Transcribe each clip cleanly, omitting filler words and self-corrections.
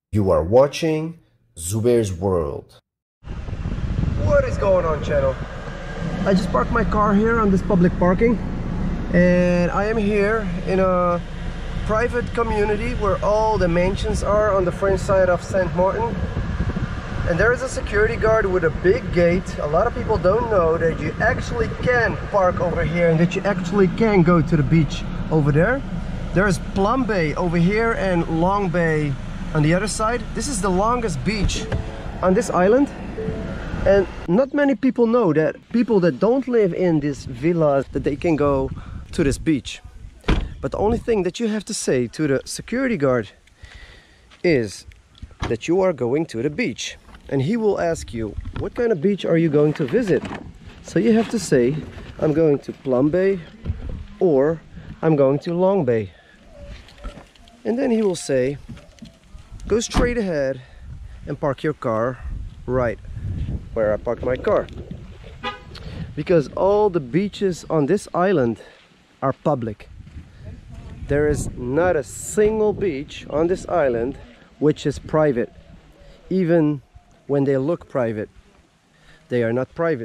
You are watching Zubair's World. What is going on, channel? I just parked my car here on this public parking, and I am here in a private community where all the mansions are on the French side of Saint Martin. And there is a security guard with a big gate. A lot of people don't know that you actually can park over here and that you actually can go to the beach over there. There's Plum Bay over here and Long Bay on the other side. This is the longest beach on this island, and not many people know that people that don't live in these villas, that they can go to this beach. But the only thing that you have to say to the security guard is that you are going to the beach, and he will ask you, what kind of beach are you going to visit? So you have to say, I'm going to Plum Bay or I'm going to Long Bay. And then he will say, go straight ahead and park your car right where I parked my car. Because all the beaches on this island are public. There is not a single beach on this island which is private. Even when they look private, they are not private.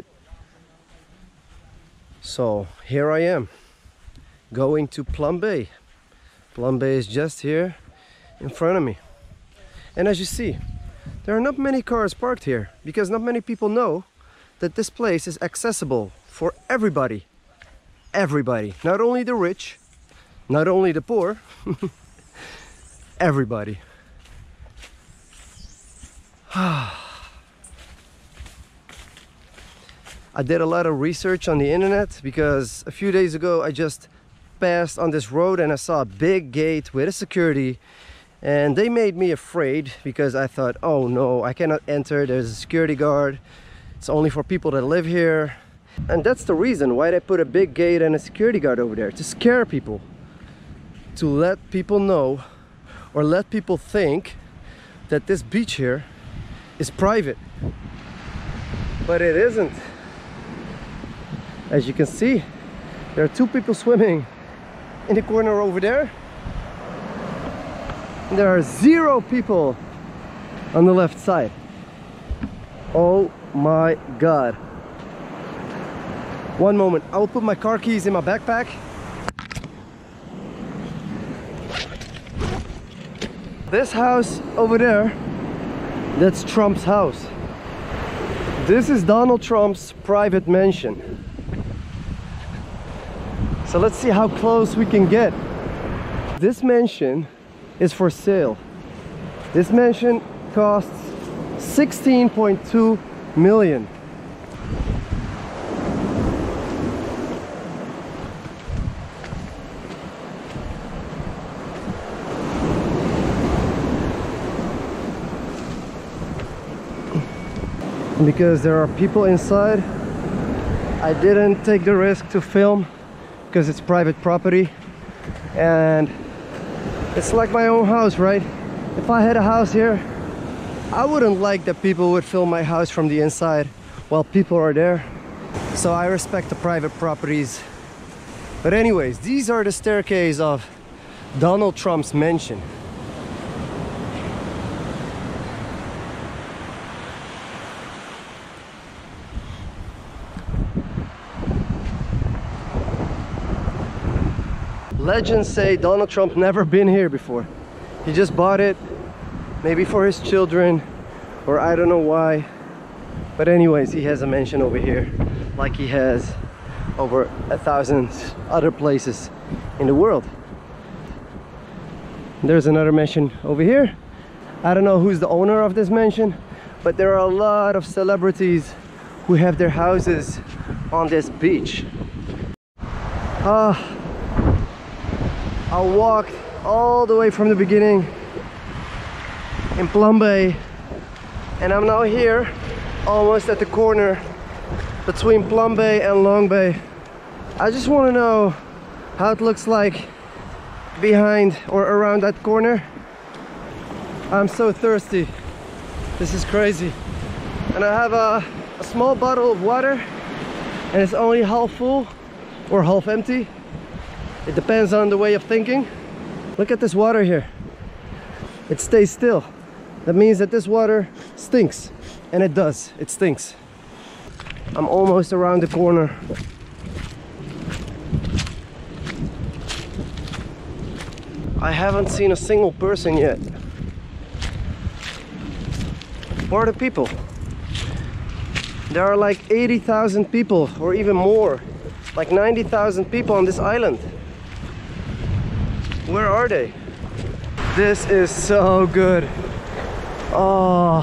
So here I am, going to Plum Bay. Plum Bay is just here in front of me. And as you see, there are not many cars parked here because not many people know that this place is accessible for everybody. Everybody, not only the rich, not only the poor, everybody. I did a lot of research on the internet because a few days ago I just passed on this road and I saw a big gate with a security, and they made me afraid because I thought, oh no, I cannot enter, there's a security guard, it's only for people that live here. And that's the reason why they put a big gate and a security guard over there, to scare people, to let people know or let people think that this beach here is private, but it isn't. As you can see, there are two people swimming in the corner over there. And there are 0 people on the left side. Oh my God. One moment, I will put my car keys in my backpack. This house over there, that's Trump's house. This is Donald Trump's private mansion. So let's see how close we can get. This mansion is for sale. This mansion costs 16.2 million. Because there are people inside, I didn't take the risk to film because it's private property, and it's like my own house, right? If I had a house here, I wouldn't like that people would film my house from the inside while people are there. So I respect the private properties. But anyways, these are the staircase of Donald Trump's mansion. Legends say Donald Trump never been here before. He just bought it, maybe for his children, or I don't know why. But anyways, he has a mansion over here, like he has over 1,000 other places in the world. There's another mansion over here. I don't know who's the owner of this mansion, but there are a lot of celebrities who have their houses on this beach. I walked all the way from the beginning in Plum Bay, and I'm now here almost at the corner between Plum Bay and Long Bay. I just want to know how it looks like behind or around that corner. I'm so thirsty. This is crazy. And I have a small bottle of water, and it's only half full or half empty. It depends on the way of thinking. Look at this water here. It stays still. that means that this water stinks. And it does, it stinks. I'm almost around the corner. I haven't seen a single person yet. Where are the people? There are like 80,000 people or even more. Like 90,000 people on this island. Where are they? This is so good. Oh.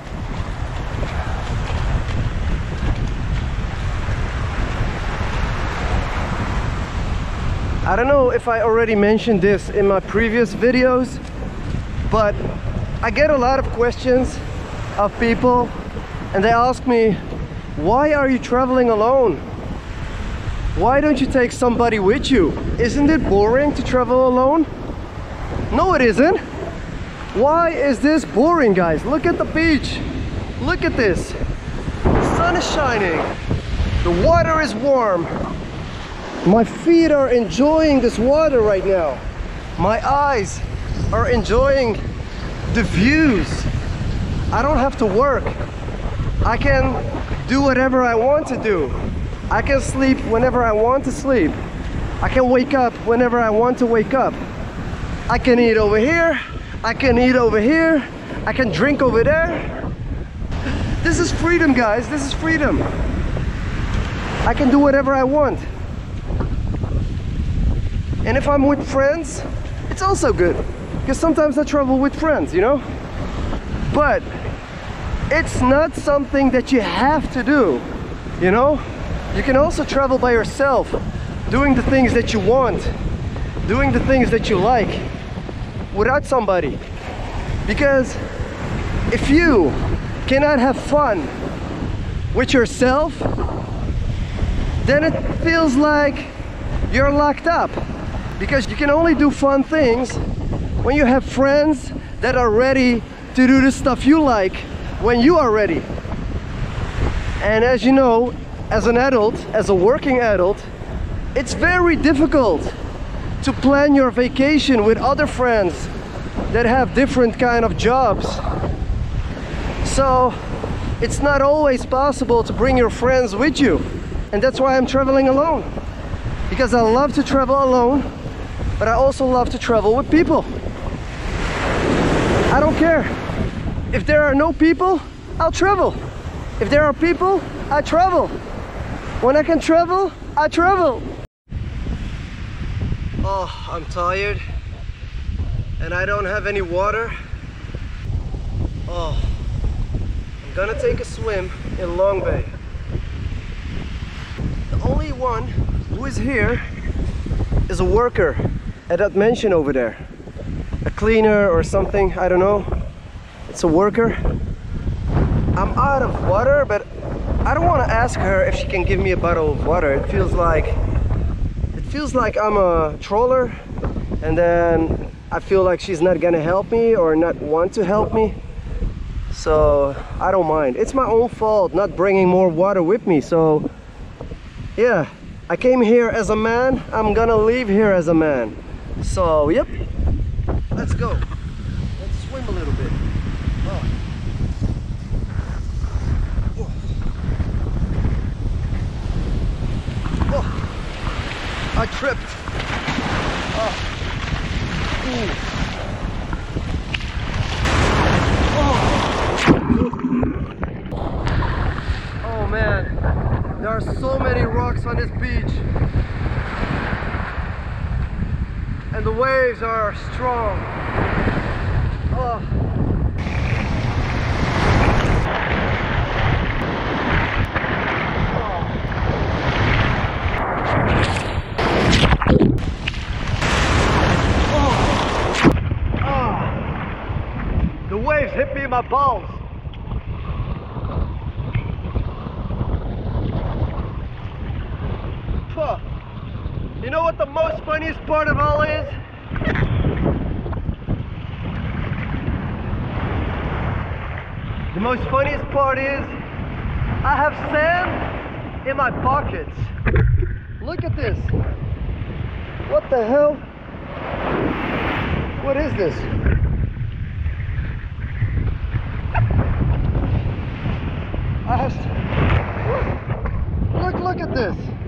I don't know if I already mentioned this in my previous videos, but I get a lot of questions of people and they ask me, why are you traveling alone? Why don't you take somebody with you? Isn't it boring to travel alone? No, it isn't. Why is this boring, guys? Look at the beach. Look at this. The sun is shining. The water is warm. My feet are enjoying this water right now. My eyes are enjoying the views. I don't have to work. I can do whatever I want to do. I can sleep whenever I want to sleep. I can wake up whenever I want to wake up. I can eat over here. I can eat over here. I can drink over there. This is freedom, guys. This is freedom. I can do whatever I want. And if I'm with friends, it's also good. Because sometimes I travel with friends, you know? But it's not something that you have to do, you know? You can also travel by yourself, doing the things that you want, doing the things that you like, without somebody. Because if you cannot have fun with yourself, then it feels like you're locked up. Because you can only do fun things when you have friends that are ready to do the stuff you like when you are ready. And as you know, as an adult, as a working adult, it's very difficult to plan your vacation with other friends that have different kind of jobs. So it's not always possible to bring your friends with you. And that's why I'm traveling alone. Because I love to travel alone, but I also love to travel with people. I don't care. If there are no people, I'll travel. If there are people, I travel. When I can travel, I travel. Oh, I'm tired. And I don't have any water. Oh, I'm gonna take a swim in Long Bay. The only one who is here is a worker at that mansion over there. A cleaner or something, I don't know. It's a worker. I'm out of water, but I don't want to ask her if she can give me a bottle of water. It feels like I'm a troller, and then I feel like she's not gonna help me or not want to help me. So I don't mind. It's my own fault not bringing more water with me. So yeah, I came here as a man. I'm gonna leave here as a man. So yep, let's go. Let's swim a little bit. Oh. Oh. I tripped. Oh. Ooh. Oh. Oh man, there are so many rocks on this beach. And the waves are strong. Oh. The waves hit me in my balls. You know what the most funniest part of all is? The most funniest part is I have sand in my pockets. Look at this. What the hell? What is this? fast. Look at this.